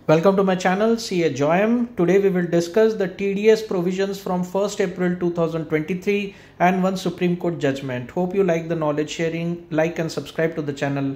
Welcome to my channel CA Joyam. Today we will discuss the TDS provisions from 1st April 2023 and one Supreme Court judgment. Hope you like the knowledge sharing. Like and subscribe to the channel.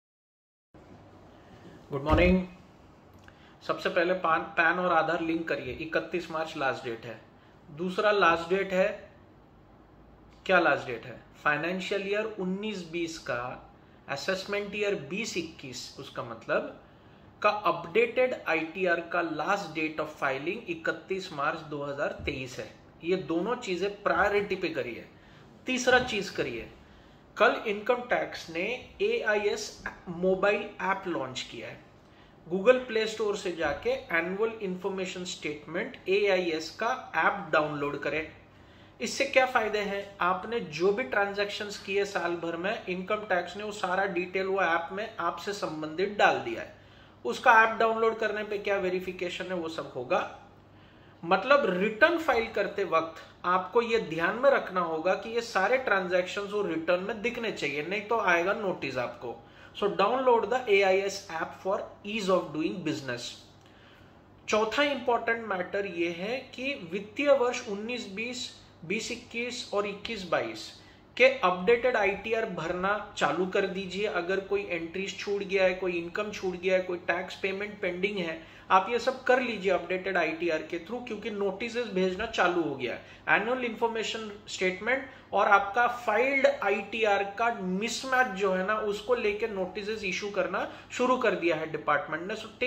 Good morning. सबसे पहले pan और आधार link करिए। 31 मार्च last date है। दूसरा last date है, क्या last date है? Financial year 19-20 का असेसमेंट ईयर 20-21, उसका मतलब का अपडेटेड आईटीआर का लास्ट डेट ऑफ फाइलिंग 31 मार्च 2023 है। ये दोनों चीजें प्रायोरिटी पे करिए। तीसरा चीज करिए, कल इनकम टैक्स ने AIS मोबाइल ऐप लॉन्च किया है। गूगल प्ले स्टोर से जाके एनुअल इंफॉर्मेशन स्टेटमेंट AIS का ऐप डाउनलोड करें। इससे क्या फायदे हैं? आपने जो भी ट्रांजैक्शंस किए साल भर में, इनकम टैक्स ने वो सारा डिटेल वो ऐप में आपसे संबंधित डाल दिया है। उसका ऐप डाउनलोड करने पे क्या वेरिफिकेशन है वो सब होगा। मतलब रिटर्न फाइल करते वक्त आपको ये ध्यान में रखना होगा कि ये सारे ट्रांजैक्शंस वो रिटर्न में दिखने चाहिए, नहीं तो आएगा नोटिस आपको। So download the AIS app for ease of doing business. चौथा इंपॉर्टेंट मैटर ये है कि वित्तीय वर्ष 19-20, 20-21 और 21-22 के अपडेटेड आईटीआर भरना चालू कर दीजिए। अगर कोई एंट्रीज छूट गया है, कोई इनकम छूट गया है, कोई टैक्स पेमेंट पेंडिंग है, आप ये सब कर लीजिए अपडेटेड आईटीआर के थ्रू, क्योंकि नोटिस भेजना चालू हो गया है। एनुअल इंफॉर्मेशन स्टेटमेंट और आपका फाइल्ड आईटीआर का मिसमैच जो है ना, उसको लेके नोटिस इशू करना शुरू कर दिया है डिपार्टमेंट ने। सो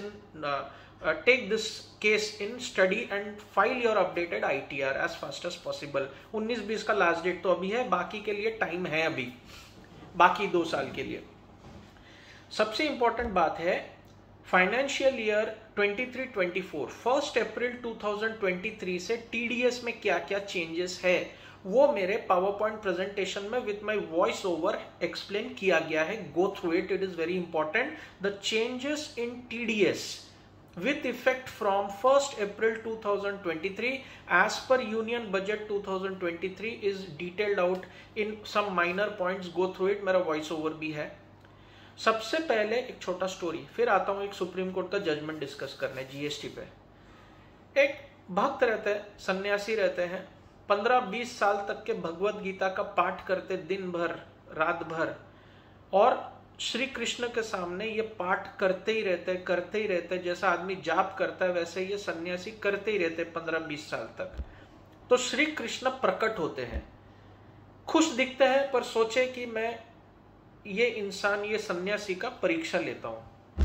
take this case in study and file your updated ITR as fast as possible। 19-20 का लास्ट डेट तो अभी है, बाकी के लिए टाइम है अभी, बाकी 2 साल के लिए। सबसे इंपॉर्टेंट बात है फाइनेंशियल ईयर 23-24 1 अप्रैल 2023 से TDS में क्या क्या चेंजेस है वो मेरे पावर पॉइंट प्रेजेंटेशन में with my voice over explain किया गया है। Go through it, it is very important. The changes in TDS with effect from 1st April 2023 as per Union Budget 2023 is detailed out in some minor points. Go through it, मेरा voice over भी है। सबसे पहले एक छोटा story, फिर आता हूं एक सुप्रीम कोर्ट का जजमेंट डिस्कस करने GST पे। एक भक्त रहते हैं, सन्यासी रहते हैं, 15-20 साल तक के भगवत गीता का पाठ करते दिन भर रात भर, और श्री कृष्ण के सामने ये पाठ करते ही रहते, जैसा आदमी जाप करता है वैसे ये सन्यासी करते ही रहते 15-20 साल तक। तो श्री कृष्ण प्रकट होते हैं, खुश दिखते हैं, पर सोचे कि मैं ये इंसान, ये सन्यासी का परीक्षा लेता हूं।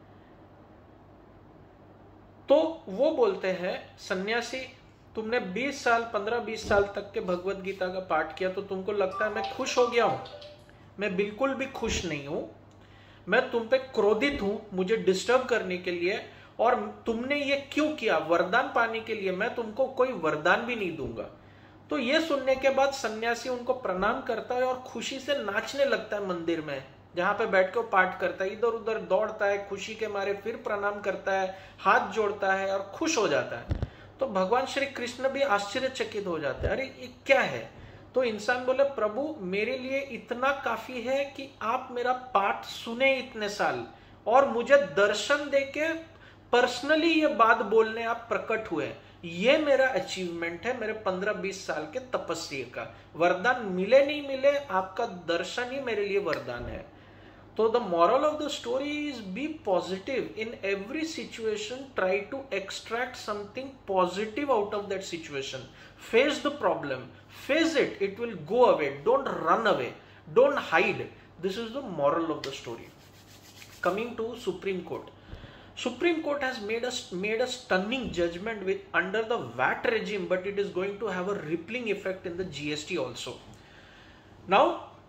तो वो बोलते हैं, सन्यासी तुमने 15-20 साल तक के भगवत गीता का पाठ किया, तो तुमको लगता है मैं खुश हो गया हूं? मैं बिल्कुल भी खुश नहीं हूं। मैं तुम पे क्रोधित हूं, मुझे डिस्टर्ब करने के लिए। और तुमने ये क्यों किया? वरदान पाने के लिए। मैं तुमको कोई वरदान भी नहीं दूंगा। तो ये सुनने के बाद सन्यासी उनको प्रणाम करता है और खुशी से नाचने लगता है मंदिर में, जहां पे बैठ के वो पाठ करता है। इधर उधर दौड़ता है खुशी के मारे, फिर प्रणाम करता है, हाथ जोड़ता है और खुश हो जाता है। तो भगवान श्री कृष्ण भी आश्चर्यचकित हो जाते हैं, अरे ये क्या है? तो इंसान बोले, प्रभु मेरे लिए इतना काफी है कि आप मेरा पाठ सुने इतने साल, और मुझे दर्शन देके पर्सनली ये बात बोलने आप प्रकट हुए। ये मेरा अचीवमेंट है, मेरे 15-20 साल के तपस्या का। वरदान मिले नहीं मिले, आपका दर्शन ही मेरे लिए वरदान है। तो the moral of the story is be positive in every situation. Try to extract something positive out of that situation. Face the problem, face it, it will go away. Don't run away, don't hide. This is the moral of the story. Coming to Supreme Court. Supreme Court has made a stunning judgment with under the VAT regime, but it is going to have a rippling effect in the GST also. Now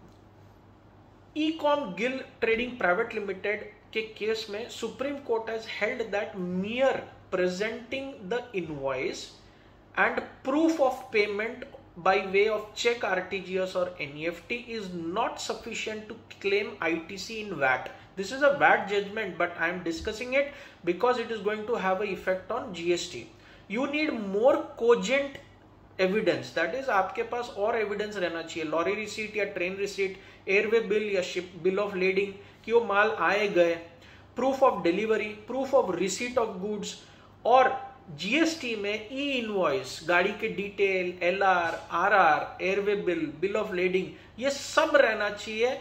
Ecom Gill Trading Private Limited के case में supreme court has held that mere presenting the invoice and proof of payment by way of check, RTGS or NEFT is not sufficient to claim ITC in VAT. This is a VAT judgment, but I am discussing it because it is going to have an effect on GST. You need more cogent evidence, that is आपके पास और evidence रहना चाहिए। Lorry receipt या train receipt, airway bill या ship bill of lading कि वो माल आए गए, proof of delivery, proof of receipt of goods, और जीएसटी में ई इनवॉइस, गाड़ी के detail, LR, RR, airway bill, bill of lading, ये सब रहना चाहिए।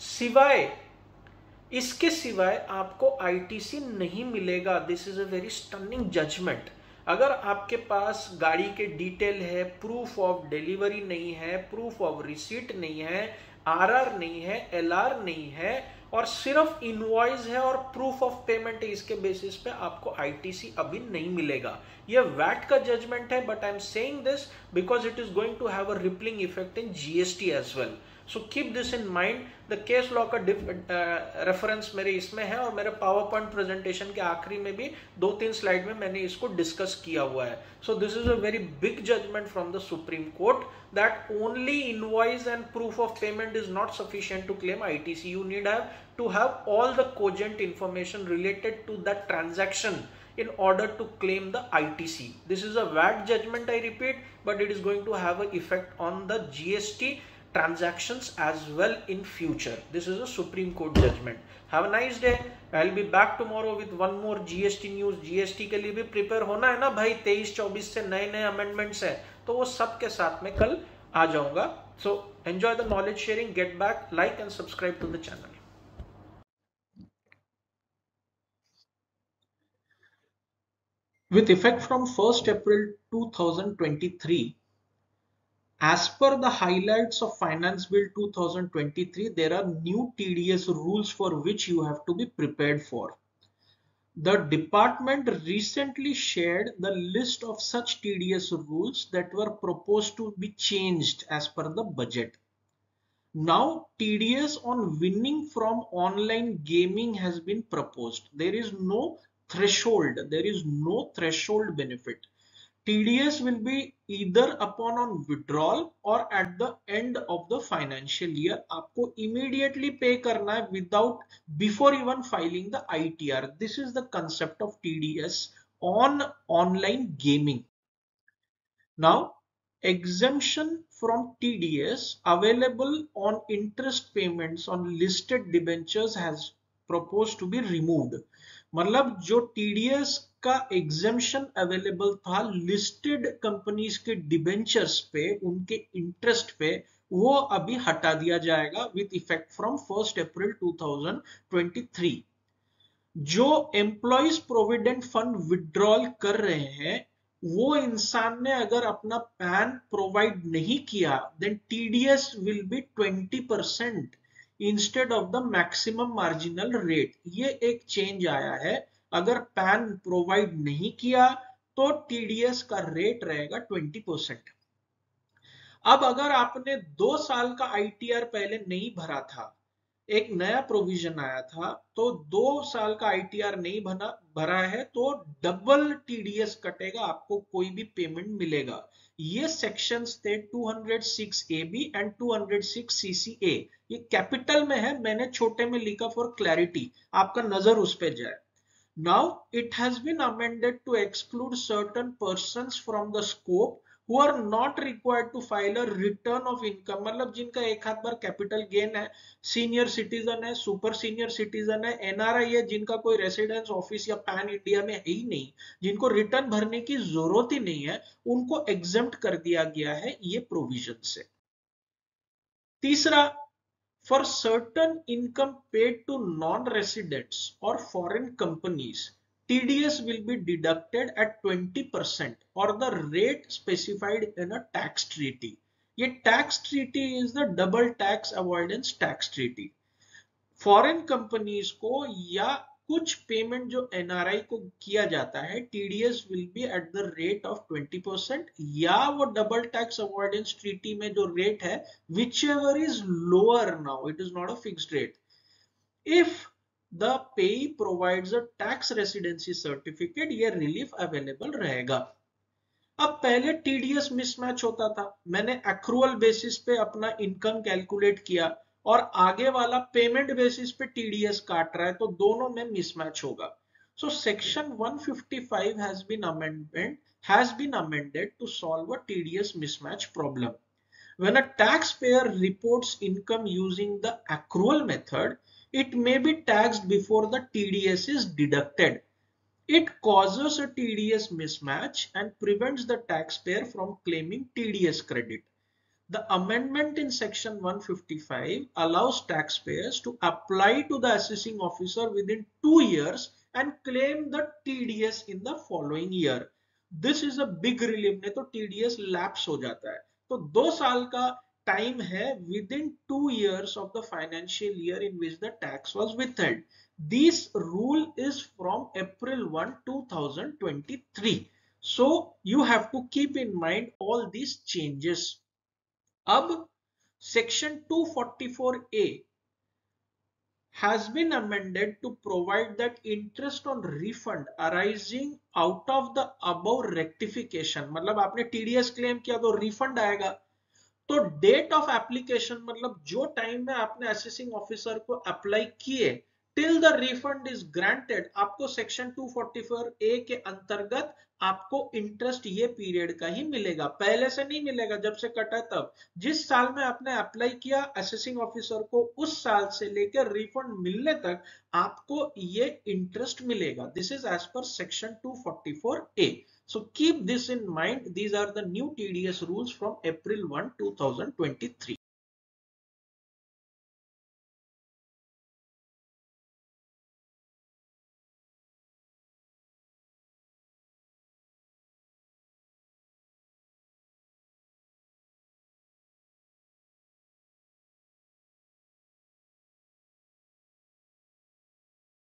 इसके सिवाय आपको आईटीसी नहीं मिलेगा। This is a very stunning judgment. अगर आपके पास गाड़ी के डिटेल है, प्रूफ ऑफ डिलीवरी नहीं है, प्रूफ ऑफ रिसीट नहीं है, आरआर नहीं है, एलआर नहीं है, और सिर्फ इनवॉइस है और प्रूफ ऑफ पेमेंट है, इसके बेसिस पे आपको आईटीसी अभी नहीं मिलेगा। ये वैट का जजमेंट है, but I am saying this because it is going to have a rippling effect in GST as well. So keep this in mind. The case law का रेफरेंस मेरे इसमें है, और मेरे पावर पॉइंट प्रेजेंटेशन के आखिरी में भी 2-3 स्लाइड में मैंने इसको डिस्कस किया हुआ है। So this is a very big judgment from the supreme court that only invoice and proof of payment is not sufficient to claim ITC. You need to have all the cogent information related to that transaction in order to claim the ITC. This is a VAT judgment, I repeat, but it is going to have an effect on the GST transactions as well in future. This is a Supreme Court judgment. Have a nice day. I'll be back tomorrow with one more GST news. GST के लिए भी prepare होना है ना भाई, 23-24 से नए नए अमेंडमेंट्स है, तो वो सब के साथ में कल आ जाऊंगा। So enjoy the knowledge sharing. Get back, like and subscribe to the channel. With effect from 1st April 2023, as per the highlights of Finance Bill 2023, there are new TDS rules for which you have to be prepared for. The department recently shared the list of such TDS rules that were proposed to be changed as per the budget. Now, TDS on winning from online gaming has been proposed. There is no threshold. There is no threshold benefit. TDS will be either upon on withdrawal or at the end of the financial year. आपको immediately pay करना है without, before even filing the ITR. This is the concept of TDS on online gaming. Now, exemption from TDS available on interest payments on listed debentures has proposed to be removed. मतलब जो TDS का exemption available था listed companies के debentures पे, उनके interest पे, वो अभी हटा दिया जाएगा विथ इफेक्ट फ्रॉम 1st अप्रैल 2023। जो एम्प्लॉइज प्रोविडेंट फंड विड्रॉल कर रहे हैं, वो इंसान ने अगर अपना पैन प्रोवाइड नहीं किया, then TDS will be 20% instead of the maximum marginal rate. ये एक चेंज आया है। अगर पैन प्रोवाइड नहीं किया तो TDS का रेट रहेगा 20%। अब अगर आपने 2 साल का ITR पहले नहीं भरा था, एक नया प्रोविजन आया था, तो 2 साल का ITR नहीं भरा है तो डबल TDS कटेगा, आपको कोई भी पेमेंट मिलेगा। ये सेक्शंस थे 206AB एंड 206CCA। ये कैपिटल में है, मैंने छोटे में लिखा फॉर क्लैरिटी, आपका नजर उस पे जाए। Now it has been amended to exclude certain persons from the scope who are not required to file a return of income। मतलब जिनका एक हाथ बार कैपिटल गेन है, सीनियर सिटीजन है, सुपर सीनियर सिटीजन है, NRI है, जिनका कोई रेसिडेंस ऑफिस या पैन इंडिया में है ही नहीं, जिनको रिटर्न भरने की जरूरत ही नहीं है, उनको एग्जेम्प्ट कर दिया गया है ये प्रोविजन से। तीसरा, for certain income paid to non-residents or foreign companies, TDS will be deducted at 20% or the rate specified in a tax treaty. ये tax treaty is the double tax avoidance tax treaty. Foreign companies को या कुछ payment जो NRI को किया जाता है, TDS will be at the rate of 20%, या वो डबल टैक्स अवॉइडेंस ट्रीटी में जो रेट है, whichever is lower now, it is not a fixed rate. If the payee provides a tax residency certificate, ये रिलीफ अवेलेबल रहेगा। अब पहले TDS mismatch होता था, मैंने एक्रूअल बेसिस पे अपना इनकम कैलकुलेट किया और आगे वाला पेमेंट बेसिस पे TDS काट रहा है, तो दोनों में मिसमैच होगा। So section 155 has been amended to solve a TDS mismatch problem. When a taxpayer reports income using the accrual method, it may be taxed before the TDS is deducted. It causes a TDS mismatch and prevents the taxpayer from claiming TDS credit. The amendment in section 155 allows taxpayers to apply to the assessing officer within 2 years and claim the TDS in the following year. This is a big relief, नहीं तो TDS lapse हो जाता है. तो 2 साल का time है within 2 years of the financial year in which the tax was withheld. This rule is from April 1, 2023. So you have to keep in mind all these changes. अब section 244A has been amended to provide that interest on refund arising out of the above rectification, मतलब आपने TDS claim किया तो refund आएगा. तो date of application मतलब जो time में आपने असेसिंग ऑफिसर को अप्लाई किए till the refund is granted, आपको सेक्शन 244A के अंतर्गत आपको इंटरेस्ट ये पीरियड का ही मिलेगा, पहले से नहीं मिलेगा जब से कटा तब. जिस साल में आपने अप्लाई किया असेसिंग ऑफिसर को उस साल से लेकर रिफंड मिलने तक आपको ये इंटरेस्ट मिलेगा. This is as per section 244A. So keep this in mind. These are the new TDS rules from April 1, 2023.